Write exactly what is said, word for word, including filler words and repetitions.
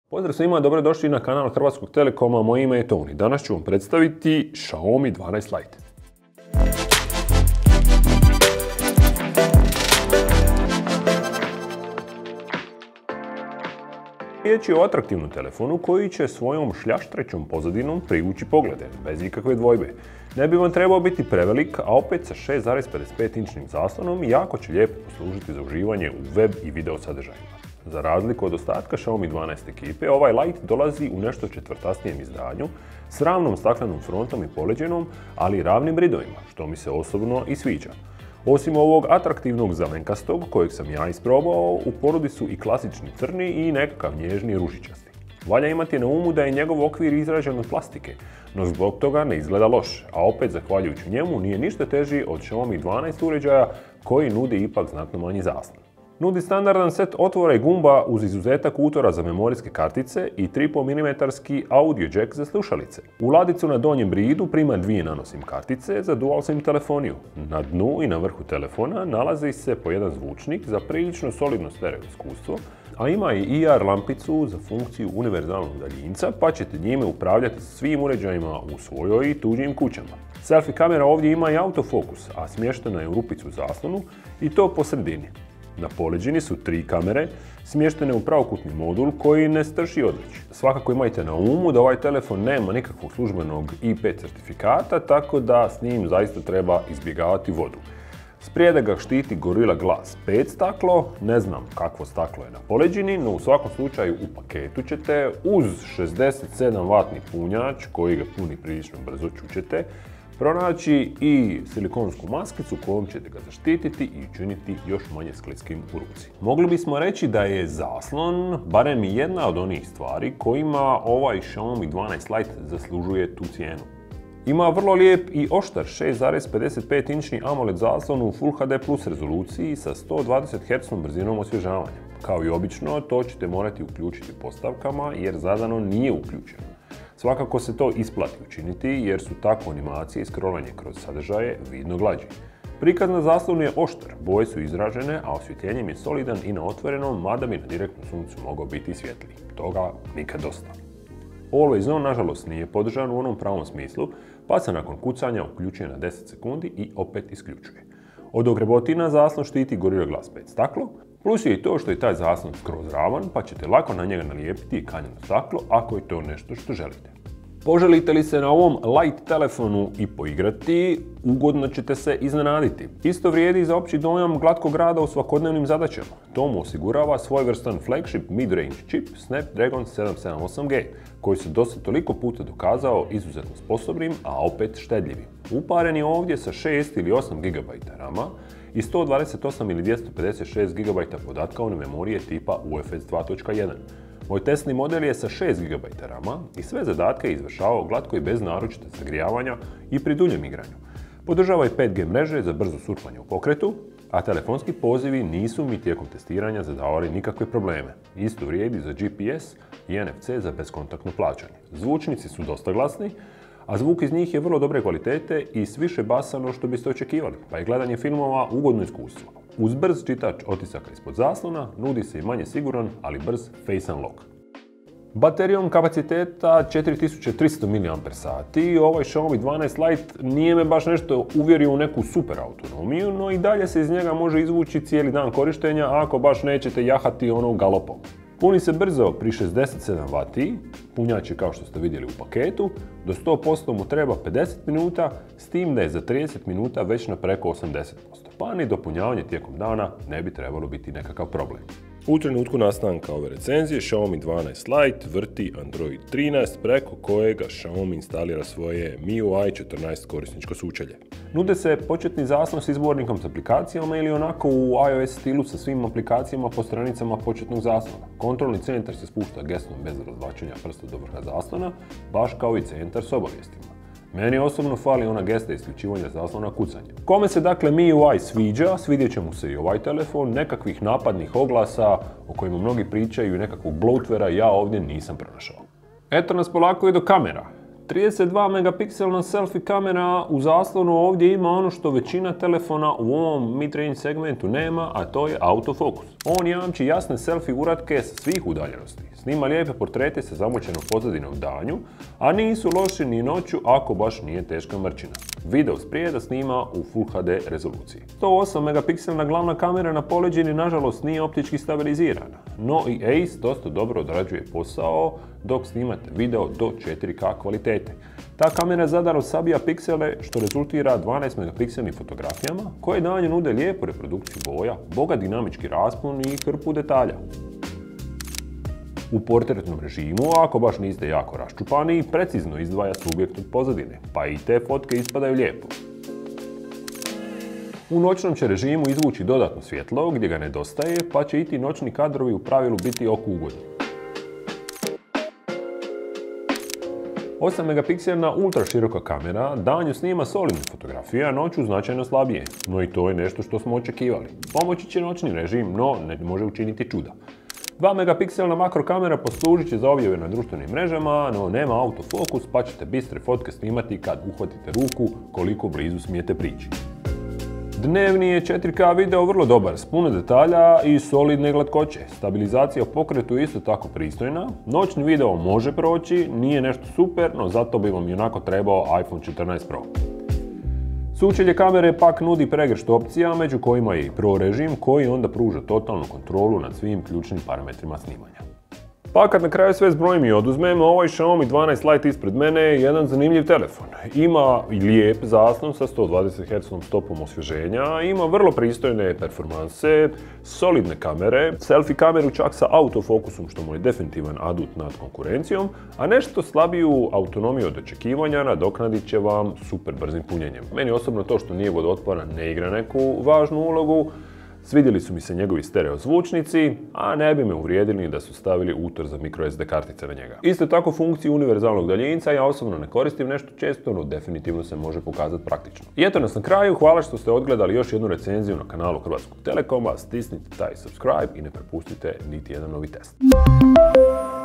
Pozdrav svima, dobrodošli na kanal Hrvatskog Telekoma, moje ime je Toni. Danas ću vam predstaviti Xiaomi dvanaest Lite. Riječ je o atraktivnom telefonu koji će svojom šljaštrećom pozadinom privući poglede, bez ikakve dvojbe. Ne bi vam trebao biti prevelik, a opet sa šest zarez pedeset pet inčnim zaslonom jako će lijepo poslužiti za uživanje u web i video sadržajima. Za razliku od ostatka Xiaomi dvanaest ekipe, ovaj Lite dolazi u nešto četvrtasnijem izdanju, s ravnom staklenom frontom i poleđenom, ali i ravnim ridovima, što mi se osobno i sviđa. Osim ovog atraktivnog zelenkastog, kojeg sam ja isprobao, u ponudi su i klasični crni i nekakav nježni ružičasti. Valja imati na umu da je njegov okvir izrađen od plastike, no zbog toga ne izgleda loše, a opet zahvaljujući njemu nije ništa teži od Xiaomi dvanaest uređaja koji nudi ipak znatno manji zaslon. Nudi standardan set otvora i gumba uz izuzetak utora za memorijske kartice i tri i pol milimetra audio jack za slušalice. U ladicu na donjem bridu prima dvije nano sim kartice za dual sim telefoniju. Na dnu i na vrhu telefona nalazi se po jedan zvučnik za prilično solidno stereo iskustvo, a ima i E R lampicu za funkciju univerzalnog daljinca, pa ćete njime upravljati svim uređajima u svojoj i tuđim kućama. Selfie kamera ovdje ima i autofokus, a smještena je u rupicu u zaslonu i to po sredini. Na poleđini su tri kamere, smještene u pravokutni modul koji ne strši odličje. Svakako imajte na umu da ovaj telefon nema nikakvog službenog I P certifikata, tako da s njim zaista treba izbjegavati vodu. Sprijede ga štiti Gorilla Glass pet staklo, ne znam kakvo staklo je na poleđini, no u svakom slučaju u paketu ćete uz šezdeset sedam vatni punjač koji ga puni prilično brzo, čućete, pronaći i silikonsku maskicu kojom ćete ga zaštititi i učiniti još manje skliskim u ruci. Mogli bismo reći da je zaslon barem jedna od onih stvari kojima ovaj Xiaomi dvanaest Lite zaslužuje tu cijenu. Ima vrlo lijep i oštar šest zarez pedeset pet inčni AMOLED zaslon u Full H D plus rezoluciji sa sto dvadeset hertznom brzinom osvježavanja. Kao i obično, to ćete morati uključiti postavkama jer zadano nije uključeno. Svakako se to isplati učiniti jer su tako animacije i scrollanje kroz sadržaje vidno glađi. Prikaz na zaslonu je oštar, boje su izražene, a osvjetljenjem je solidan i na otvorenom, mada bi na direktnom suncu mogao biti svjetliji. Toga nikad dosta. Always on nažalost nije podržan u onom pravom smislu, pa se nakon kucanja uključuje na deset sekundi i opet isključuje. Od ogrebotina zaslon štiti Gorilla Glass pet staklo, plus je i to što je taj zaslon skroz ravan, pa ćete lako na njega nalijepiti i kanjeno staklo ako je to nešto što želite. Poželite li se na ovom Lite telefonu i poigrati, ugodno ćete se iznenaditi. Isto vrijedi za opći dojam glatkog rada u svakodnevnim zadaćama. To mu osigurava svojevrstan flagship mid-range čip Snapdragon sedam sedam osam G, koji se dosta toliko puta dokazao izuzetno sposobnim, a opet štedljivim. Uparen je ovdje sa šest ili osam gigabajta rama i sto dvadeset osam ili dvjesto pedeset šest gigabajta podatkovne memorije tipa U F S dva točka jedan. Moj testni model je sa šest gigabajta rama i sve zadatke je izvršavao glatko i bez naročite zagrijavanja i pri duljem igranju. Podržava i pet G mreže za brzo surfanje u pokretu, a telefonski pozivi nisu mi tijekom testiranja zadavali nikakve probleme. Isto vrijedi za G P S i N F C za bezkontaktno plaćanje. Zvučnici su dosta glasni, a zvuk iz njih je vrlo dobre kvalitete i s više basa no što biste očekivali, pa je gledanje filmova ugodno iskustvo. Uz brz čitač otisaka ispod zaslona nudi se i manje siguran, ali brz Face Unlock. Baterijom kapaciteta četiri tisuće tristo miliampere sati, ovaj Xiaomi dvanaest Lite nije me baš nešto uvjerio u neku super autonomiju, no i dalje se iz njega može izvući cijeli dan korištenja ako baš nećete jahati ono galopom. Puni se brzo pri šezdeset sedam vati, punjač je kao što ste vidjeli u paketu, do sto posto mu treba pedeset minuta, s tim da je za trideset minuta već na preko osamdeset posto, pa ni dopunjavanje tijekom dana ne bi trebalo biti nekakav problem. U trenutku nastanka ove recenzije Xiaomi dvanaest Lite vrti Android trinaest preko kojega Xiaomi instalira svoje M I U I četrnaest korisničko sučelje. Nude se početni zaslon s izbornikom s aplikacijama ili onako u iOS stilu sa svim aplikacijama po stranicama početnog zaslona. Kontrolni centar se spušta gestom bez razvlačenja prsta do vrha zaslona, baš kao i centar s obavijestima. Meni osobno fali ona gesta isključivanja zaslona kucanjem. Kome se dakle M I U I sviđa, svidjet će mu se i ovaj telefon, nekakvih napadnih oglasa o kojima mnogi pričaju i nekakvog bloatvera ja ovdje nisam pronašao. Eto nas polako i do kamera. trideset dva megapikselna selfie kamera u zaslonu ovdje ima ono što većina telefona u ovom mid-range segmentu nema, a to je autofokus. On jamči jasne selfie uratke sa svih udaljenosti. Snima lijepe portrete sa zamućenom pozadinom danju, a nisu loši ni noću ako baš nije teška mrčina. Video sprijeda snima u Full H D rezoluciji. sto osam megapikselna glavna kamera na poleđini nažalost nije optički stabilizirana, no i Ace dosta dobro odrađuje posao dok snimate video do četiri K kvalitete. Ta kamera zadano sabija piksele što rezultira dvanaest megapikselnim fotografijama koje danju nude lijepu reprodukciju boja, bogat dinamički raspon i hrpu detalja. U portretnom režimu, ako baš niste jako raščupani, precizno izdvaja subjekt od pozadine, pa i te fotke ispadaju lijepo. U noćnom će režimu izvući dodatno svjetlo gdje ga nedostaje, pa će i ti noćni kadrovi u pravilu biti oku ugodni. osam megapikselna ultra široka kamera danju snima solidne fotografije, a noću značajno slabije. No i to je nešto što smo očekivali. Pomoći će noćni režim, no ne može učiniti čuda. dva megapikselna makro kamera poslužit će za objave na društvenim mrežama, no nema autofokus pa ćete bistre fotke snimati kad uhvatite ruku koliko blizu smijete prići. Dnevni je četiri K video vrlo dobar, s puno detalja i solidne glatkoće. Stabilizacija u pokretu je isto tako pristojna. Noćni video može proći, nije nešto super, no zato bi vam i onako trebao iPhone četrnaest Pro. Sučelje kamere pak nudi pregršt opcija, među kojima je i Pro režim koji onda pruža totalnu kontrolu nad svim ključnim parametrima snimanja. Pa kad na kraju sve zbrojim i oduzmem, ovaj Xiaomi dvanaest Lite ispred mene je jedan zanimljiv telefon. Ima lijep zaslon sa sto dvadeset hertznom stopom osvježenja, ima vrlo pristojne performanse, solidne kamere, selfie kameru čak sa autofokusom što mu je definitivan adut nad konkurencijom, a nešto slabiju autonomiju od očekivanja nadoknadit će vam super brzim punjenjem. Meni osobno to što nije vodootporan ne igra neku važnu ulogu. Svidjeli su mi se njegovi stereo zvučnici, a ne bi me uvrijedili da su stavili utor za microSD kartice na njega. Isto tako funkciju univerzalnog daljinca ja osobno ne koristim nešto često, no definitivno se može pokazati praktično. I eto nas na kraju, hvala što ste odgledali još jednu recenziju na kanalu Hrvatskog Telekoma, stisnite taj subscribe i ne propustite niti jedan novi test.